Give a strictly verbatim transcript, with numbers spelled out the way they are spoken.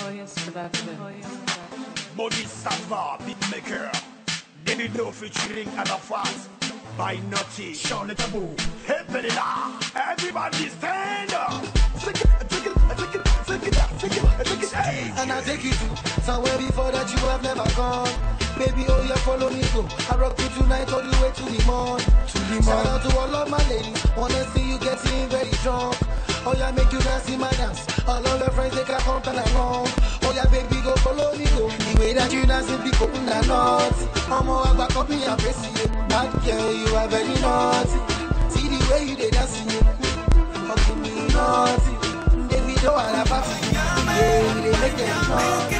Koyas Production. Body Sava, beatmaker. Davido featuring Arafat. By Naughty, Charlotte Taboo. Hey, Belila. Everybody stand up. Take it, take it, take it, take it, take it, take it. Hey. And I take you to somewhere before that you have never gone. Baby, oh yeah, follow me go. I rock you tonight all the way to the morning. To the morning. Shout out to all of my ladies. Wanna see you getting very drunk. Oh yeah, make you dance in my dance. All of your friends they can come and along. Oh yeah, baby, go follow me go. The way that you dance it be cool and not. I'm all about copy and press you. That girl, you are very naughty. See the way you dey dance it. Fucking me naughty. Davido and a party. Yeah, they make them naughty.